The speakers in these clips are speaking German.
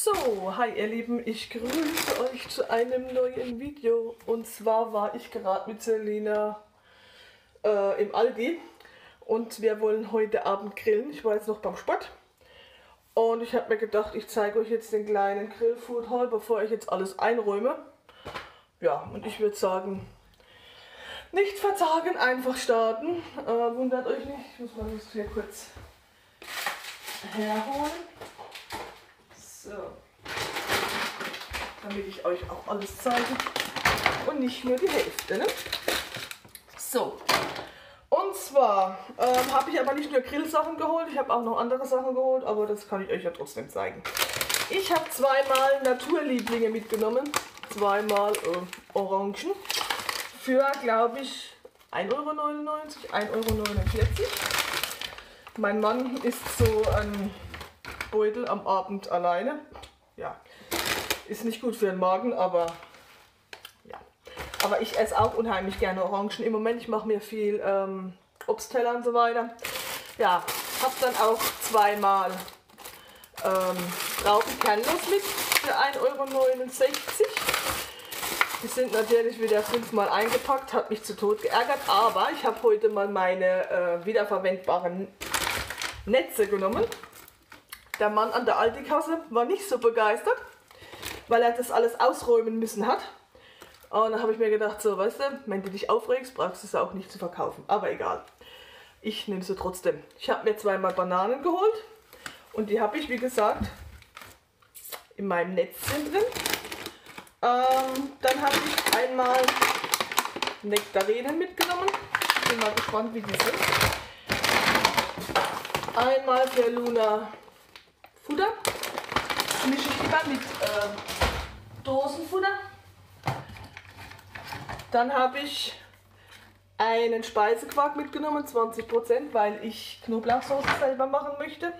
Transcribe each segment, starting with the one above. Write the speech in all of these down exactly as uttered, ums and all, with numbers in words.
So, hi ihr Lieben, ich grüße euch zu einem neuen Video. Und zwar war ich gerade mit Selina äh, im Aldi und wir wollen heute Abend grillen. Ich war jetzt noch beim Sport und ich habe mir gedacht, ich zeige euch jetzt den kleinen Grillfood Haul, bevor ich jetzt alles einräume. Ja, und ich würde sagen, nicht verzagen, einfach starten. Äh, wundert euch nicht, ich muss mal das hier kurz herholen. So, damit ich euch auch alles zeige und nicht nur die Hälfte, ne? So, und zwar ähm, habe ich aber nicht nur Grillsachen geholt, ich habe auch noch andere Sachen geholt, aber das kann ich euch ja trotzdem zeigen. Ich habe zweimal Naturlieblinge mitgenommen, zweimal äh, Orangen für, glaube ich, ein Euro neunundneunzig, ein Euro neunundvierzig. Mein Mann isst so ein Beutel am Abend alleine. Ja, ist nicht gut für den Magen, aber ja. Aber ich esse auch unheimlich gerne Orangen im Moment. Ich mache mir viel ähm, Obstteller und so weiter. Ja, habe dann auch zweimal ähm, Traubenkernnuss mit für ein Euro neunundsechzig. Die sind natürlich wieder fünfmal eingepackt, hat mich zu Tod geärgert, aber ich habe heute mal meine äh, wiederverwendbaren Netze genommen. Der Mann an der Aldi-Kasse war nicht so begeistert, weil er das alles ausräumen müssen hat. Und dann habe ich mir gedacht, so, weißt du, wenn du dich aufregst, brauchst du es auch nicht zu verkaufen. Aber egal, ich nehme sie trotzdem. Ich habe mir zweimal Bananen geholt und die habe ich, wie gesagt, in meinem Netzchen drin. Ähm, dann habe ich einmal Nektarinen mitgenommen. Ich bin mal gespannt, wie die sind. Einmal für Luna Futter. Das mische ich immer mit äh, Dosenfutter. Dann habe ich einen Speisequark mitgenommen, zwanzig Prozent, weil ich Knoblauchsoße selber machen möchte.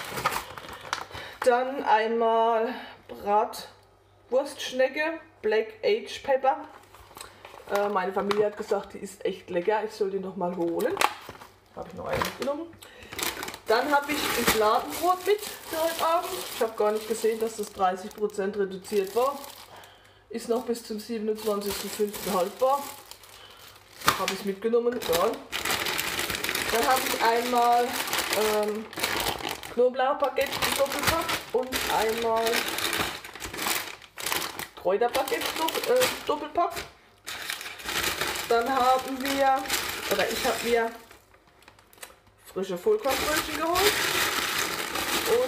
Dann einmal Bratwurstschnecke, Black Aged Pepper. Äh, meine Familie hat gesagt, die ist echt lecker, ich soll die noch mal holen. Habe ich noch einen mitgenommen. Dann habe ich ein Fladenbrot mit für heute Abend. Ich habe gar nicht gesehen, dass das dreißig Prozent reduziert war. Ist noch bis zum siebenundzwanzigsten fünften haltbar. Habe ich es mitgenommen, egal. Dann habe ich einmal ähm, Knoblauchbaguette Doppelpack und einmal Kräuterbaguette äh, Doppelpack. Dann haben wir, oder ich habe mir frische Vollkornbrötchen geholt und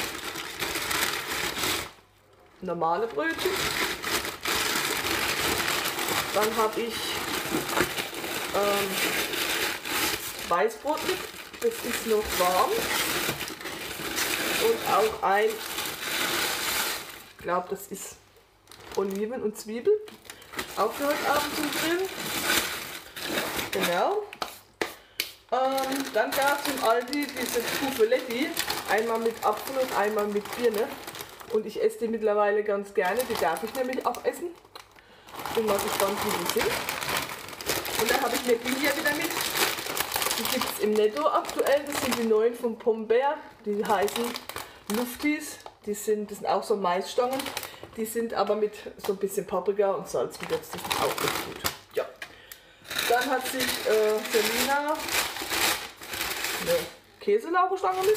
normale Brötchen. Dann habe ich ähm, Weißbrot mit, das ist noch warm. Und auch ein, ich glaube das ist Oliven und Zwiebeln, auch für heute Abend zum Grillen. Genau. Ähm, dann gab es im Aldi diese Puffoletti, einmal mit Apfel und einmal mit Birne. Und ich esse die mittlerweile ganz gerne, die darf ich nämlich auch essen. Bin mal gespannt, wie die sind. Und dann habe ich mir die hier wieder mit. Die gibt es im Netto aktuell, das sind die neuen von Pombeer. Die heißen Luftis, die sind, das sind auch so Maisstangen. Die sind aber mit so ein bisschen Paprika und Salz gewürzt, das ist auch ganz gut. Ja. Dann hat sich äh, Selina eine Käselaugenstange mit.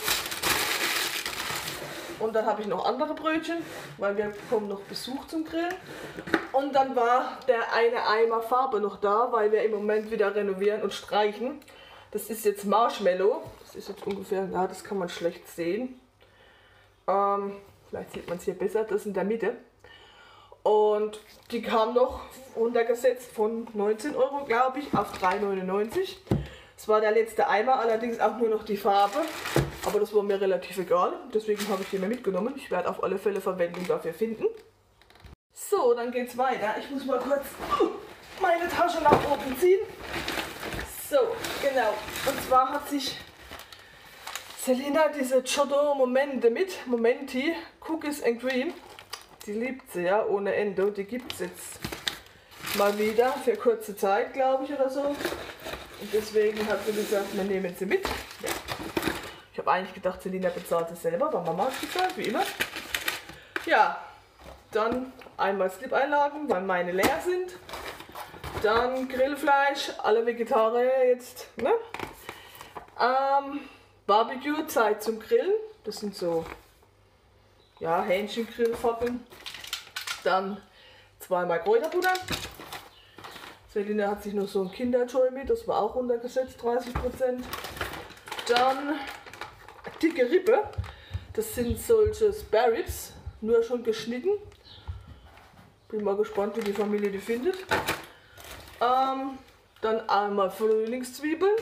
Und dann habe ich noch andere Brötchen, weil wir bekommen noch Besuch zum Grillen. Und dann war der eine Eimer Farbe noch da, weil wir im Moment wieder renovieren und streichen. Das ist jetzt Marshmallow. Das ist jetzt ungefähr, na, das kann man schlecht sehen. Ähm, vielleicht sieht man es hier besser, das ist in der Mitte. Und die kam noch runtergesetzt von neunzehn Euro, glaube ich, auf drei neunundneunzig. Das war der letzte Eimer, allerdings auch nur noch die Farbe. Aber das war mir relativ egal, deswegen habe ich die mir mitgenommen. Ich werde auf alle Fälle Verwendung dafür finden. So, dann geht's weiter. Ich muss mal kurz meine Tasche nach oben ziehen. So, genau. Und zwar hat sich Selina diese Giotto Momente mit, Momenti, Cookies and Cream. Die liebt sie ja ohne Ende und die gibt es jetzt mal wieder für kurze Zeit, glaube ich, oder so. Und deswegen hat sie gesagt, wir nehmen sie mit. Ja. Ich habe eigentlich gedacht, Selina bezahlt es selber, aber Mama hat bezahlt, wie immer. Ja, dann einmal Slip-Einlagen, weil meine leer sind. Dann Grillfleisch, alle Vegetarier jetzt. Ne? Ähm, Barbecue, Zeit zum Grillen. Das sind so ja, Hähnchengrillfackeln. Dann zweimal Kräuterbutter. Selina hat sich noch so ein Kinderjoy mit, das war auch runtergesetzt, dreißig Prozent. Dann dicke Rippe. Das sind solche Spare Ribs, nur schon geschnitten. Bin mal gespannt, wie die Familie die findet. Ähm, dann einmal Frühlingszwiebeln.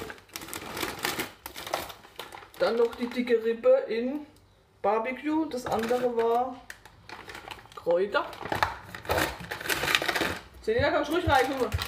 Dann noch die dicke Rippe in Barbecue. Das andere war Kräuter. Selina, kannst du ruhig rein.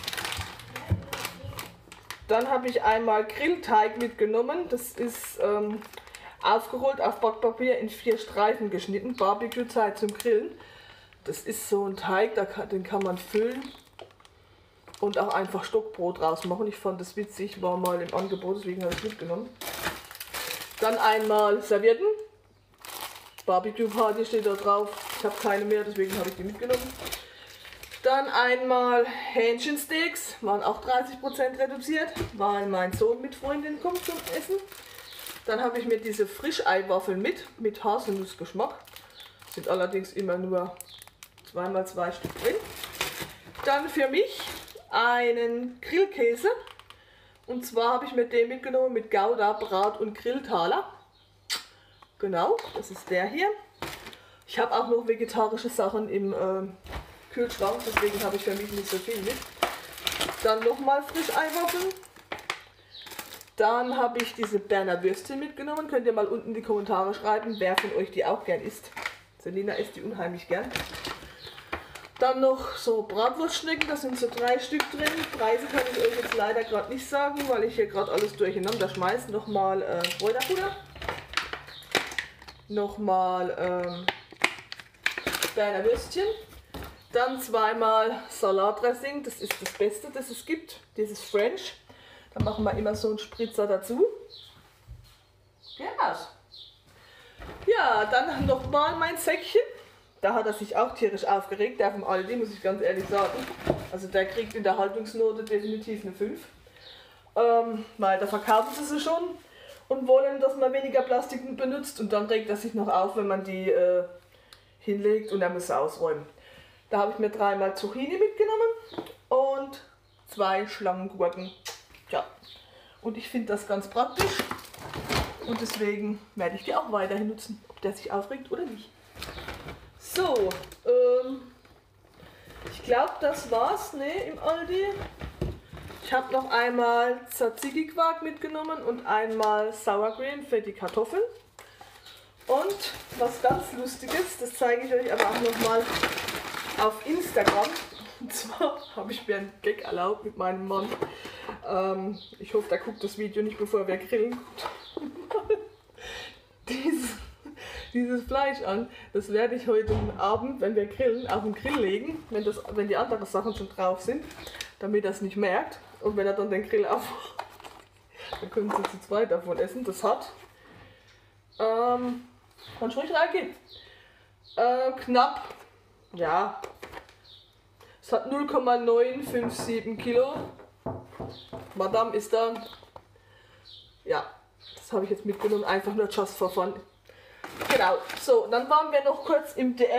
Dann habe ich einmal Grillteig mitgenommen. Das ist ähm, aufgerollt auf Backpapier in vier Streifen geschnitten. Barbecue-Zeit zum Grillen. Das ist so ein Teig, da kann, den kann man füllen und auch einfach Stockbrot draus machen. Ich fand das witzig, war mal im Angebot, deswegen habe ich es mitgenommen. Dann einmal Servietten. Barbecue Party steht da drauf. Ich habe keine mehr, deswegen habe ich die mitgenommen. Dann einmal Hähnchensteaks, waren auch dreißig Prozent reduziert, weil mein Sohn mit Freundin kommt zum Essen. Dann habe ich mir diese Frischeiwaffeln mit, mit Haselnussgeschmack. Sind allerdings immer nur zweimal zwei Stück drin. Dann für mich einen Grillkäse. Und zwar habe ich mir den mitgenommen mit Gouda, Brat und Grilltaler. Genau, das ist der hier. Ich habe auch noch vegetarische Sachen im äh, Kühlschrank, deswegen habe ich für mich nicht so viel mit. Dann nochmal Frischeiwaffeln. Dann habe ich diese Berner Würstchen mitgenommen. Könnt ihr mal unten in die Kommentare schreiben, wer von euch die auch gern isst. Selina isst die unheimlich gern. Dann noch so Bratwurstschnecken, da sind so drei Stück drin. Preise kann ich euch jetzt leider gerade nicht sagen, weil ich hier gerade alles durcheinander schmeiße. Nochmal äh, Kräuterbutter. Nochmal ähm, Berner Würstchen. Dann zweimal Salatdressing, das ist das Beste, das es gibt. Dieses French. Da machen wir immer so einen Spritzer dazu. Genau. Ja, dann nochmal mein Säckchen. Da hat er sich auch tierisch aufgeregt, der vom Aldi, muss ich ganz ehrlich sagen. Also der kriegt in der Haltungsnote definitiv eine fünf. Ähm, weil da verkaufen sie sie schon und wollen, dass man weniger Plastik benutzt. Und dann regt er sich noch auf, wenn man die äh, hinlegt und er muss sie ausräumen. Da habe ich mir dreimal Zucchini mitgenommen und zwei Schlangengurken. Ja, und ich finde das ganz praktisch. Und deswegen werde ich die auch weiterhin nutzen, ob der sich aufregt oder nicht. So, ähm, ich glaube, das war's, ne, im Aldi. Ich habe noch einmal Tzatziki-Quark mitgenommen und einmal Sour Cream für die Kartoffeln. Und was ganz Lustiges, das zeige ich euch aber auch nochmal auf Instagram. Und zwar habe ich mir einen Gag erlaubt mit meinem Mann. Ähm, ich hoffe, der guckt das Video nicht, bevor wir grillen. Dieses, dieses Fleisch an, das werde ich heute Abend, wenn wir grillen, auf den Grill legen, wenn, das, wenn die anderen Sachen schon drauf sind, damit er es nicht merkt. Und wenn er dann den Grill aufmacht, dann können sie zu zweit davon essen. Das hat, ähm, kann ich ruhig reingehen, äh, knapp, ja, es hat null Komma neun fünf sieben Kilo. Madame ist da, ja, das habe ich jetzt mitgenommen, einfach nur just for fun. Genau, so, dann waren wir noch kurz im D M.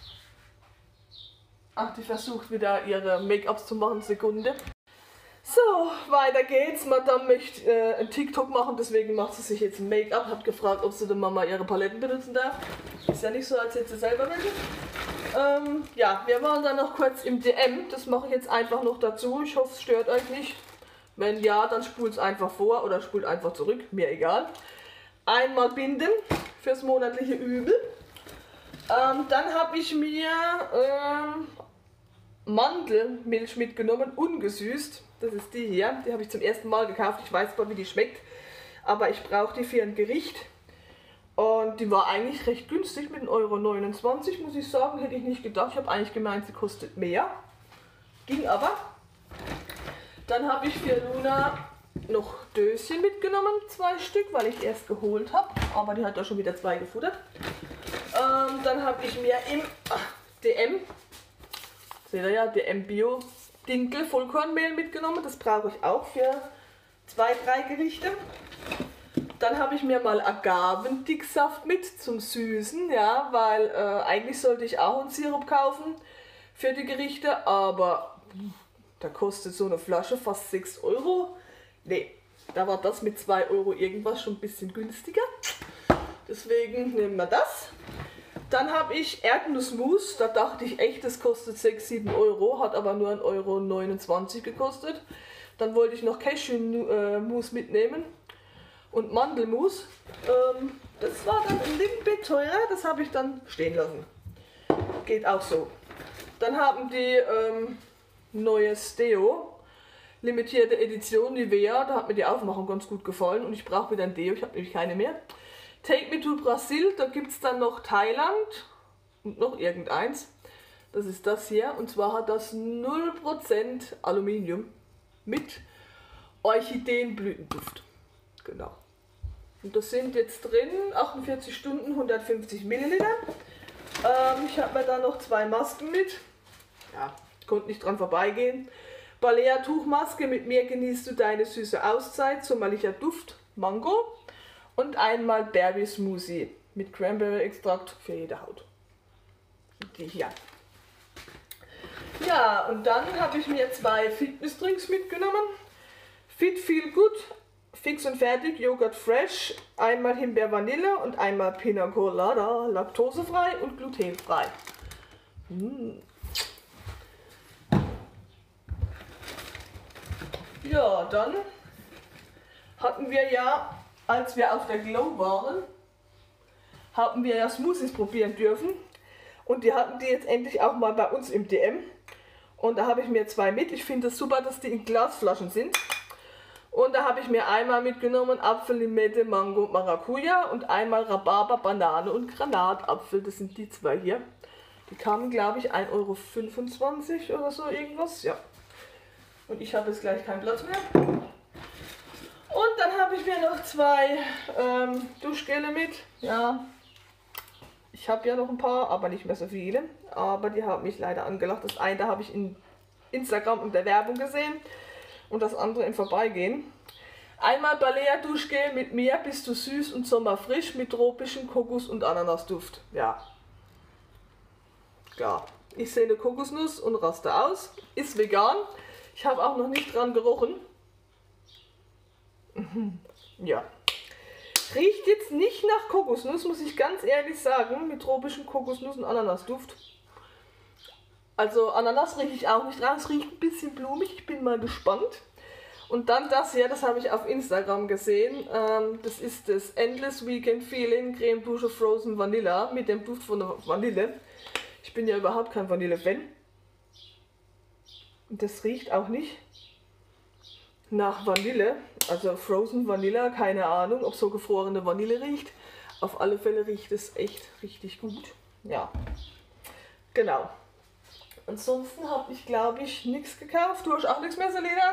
Ach, die versucht wieder ihre Make-ups zu machen, Sekunde. So, weiter geht's. Madame möchte äh, ein TikTok machen, deswegen macht sie sich jetzt ein Make-up. Hat gefragt, ob sie der Mama ihre Paletten benutzen darf. Ist ja nicht so, als hätte sie selber welche. Ähm, ja, wir waren dann noch kurz im D M. Das mache ich jetzt einfach noch dazu. Ich hoffe, es stört euch nicht. Wenn ja, dann spult es einfach vor oder spult einfach zurück. Mir egal. Einmal binden fürs monatliche Übel. Ähm, dann habe ich mir ähm, Mandelmilch mitgenommen, ungesüßt. Das ist die hier. Die habe ich zum ersten Mal gekauft. Ich weiß zwar, wie die schmeckt, aber ich brauche die für ein Gericht. Und die war eigentlich recht günstig mit eins Komma neunundzwanzig Euro, muss ich sagen. Hätte ich nicht gedacht. Ich habe eigentlich gemeint, sie kostet mehr. Ging aber. Dann habe ich für Luna noch Döschen mitgenommen, zwei Stück, weil ich erst geholt habe. Aber die hat ja schon wieder zwei gefuttert. Ähm, dann habe ich mir im D M, seht ihr ja, D M Bio Dinkel Vollkornmehl mitgenommen. Das brauche ich auch für zwei, drei Gerichte. Dann habe ich mir mal Agavendicksaft mit zum Süßen, ja, weil äh, eigentlich sollte ich auch einen Sirup kaufen für die Gerichte, aber da kostet so eine Flasche fast sechs Euro. Nee, da war das mit zwei Euro irgendwas schon ein bisschen günstiger. Deswegen nehmen wir das. Dann habe ich Erdnussmus, da dachte ich echt, das kostet sechs, sieben Euro, hat aber nur ein Euro neunundzwanzig gekostet. Dann wollte ich noch Cashewmus mitnehmen und Mandelmus. Ähm, das war dann ein bisschen teurer, das habe ich dann stehen lassen. Geht auch so. Dann haben die ähm, neues Deo, limitierte Edition Nivea, da hat mir die Aufmachung ganz gut gefallen und ich brauche wieder ein Deo, ich habe nämlich keine mehr. Take Me to Brasil, da gibt es dann noch Thailand und noch irgendeins. Das ist das hier und zwar hat das null Prozent Aluminium mit Orchideenblütenduft. Genau. Und das sind jetzt drin achtundvierzig Stunden, hundertfünfzig Milliliter. Ähm, ich habe mir da noch zwei Masken mit. Ja, konnte nicht dran vorbeigehen. Balea Tuchmaske, mit mir genießt du deine süße Auszeit, sommerlicher Duft, Mango. Und einmal Berry Smoothie mit Cranberry Extrakt für jede Haut. Die hier. Ja, und dann habe ich mir zwei Fitness-Drinks mitgenommen. Fit Feel Good, fix und fertig, Joghurt Fresh, einmal Himbeer Vanille und einmal Pina Colada, laktosefrei und glutenfrei. Mmh. Ja, dann hatten wir ja, als wir auf der Glow waren, haben wir ja Smoothies probieren dürfen. Und die hatten die jetzt endlich auch mal bei uns im D M. Und da habe ich mir zwei mit. Ich finde es super, dass die in Glasflaschen sind. Und da habe ich mir einmal mitgenommen Apfel, Limette, Mango, Maracuja und einmal Rhabarber, Banane und Granatapfel. Das sind die zwei hier. Die kamen, glaube ich, ein Euro fünfundzwanzig oder so irgendwas. Ja. Und ich habe jetzt gleich keinen Platz mehr. Und dann habe ich mir noch zwei ähm, Duschgele mit. Ja, ich habe ja noch ein paar, aber nicht mehr so viele. Aber die haben mich leider angelacht. Das eine habe ich in Instagram und der Werbung gesehen und das andere im Vorbeigehen. Einmal Balea Duschgel mit mir, bist du süß und sommerfrisch mit tropischen Kokos- und Ananasduft. Ja, klar. Ich sehe eine Kokosnuss und raste aus. Ist vegan. Ich habe auch noch nicht dran gerochen. Ja. Riecht jetzt nicht nach Kokosnuss, muss ich ganz ehrlich sagen, mit tropischen Kokosnuss- und Ananasduft. Also Ananas rieche ich auch nicht dran, es riecht ein bisschen blumig, ich bin mal gespannt. Und dann das hier, das habe ich auf Instagram gesehen, ähm, das ist das Endless Weekend Feeling Creme Dusche Frozen Vanilla mit dem Duft von der Vanille. Ich bin ja überhaupt kein Vanille-Fan. Und das riecht auch nicht nach Vanille, also Frozen Vanilla, keine Ahnung, ob so gefrorene Vanille riecht. Auf alle Fälle riecht es echt richtig gut. Ja, genau. Ansonsten habe ich, glaube ich, nichts gekauft. Du hast auch nichts mehr, Selena,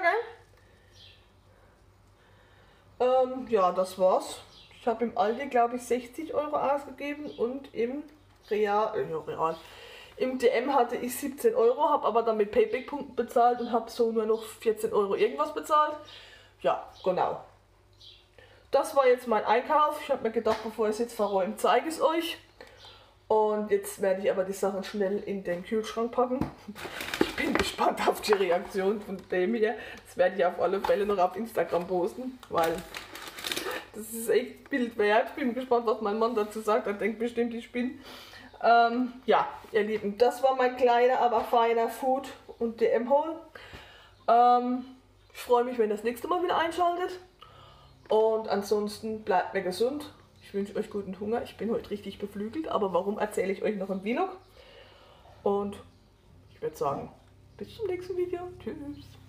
gell? Ähm, ja, das war's. Ich habe im Aldi, glaube ich, sechzig Euro ausgegeben und im Real, äh, Real, im D M hatte ich siebzehn Euro, habe aber dann mit Payback-Punkten bezahlt und habe so nur noch vierzehn Euro irgendwas bezahlt. Ja, genau. Das war jetzt mein Einkauf. Ich habe mir gedacht, bevor ich es jetzt verräume, zeige ich es euch. Und jetzt werde ich aber die Sachen schnell in den Kühlschrank packen. Ich bin gespannt auf die Reaktion von dem hier. Das werde ich auf alle Fälle noch auf Instagram posten, weil das ist echt Bild wert. Ich bin gespannt, was mein Mann dazu sagt. Er denkt bestimmt, ich bin. Ähm, ja, ihr Lieben, das war mein kleiner, aber feiner Food- und D M-Haul. Ähm, ich freue mich, wenn ihr das nächste Mal wieder einschaltet. Und ansonsten bleibt mir gesund. Ich wünsche euch guten Hunger. Ich bin heute richtig beflügelt, aber warum erzähle ich euch noch im Vlog? Und ich würde sagen, bis zum nächsten Video. Tschüss.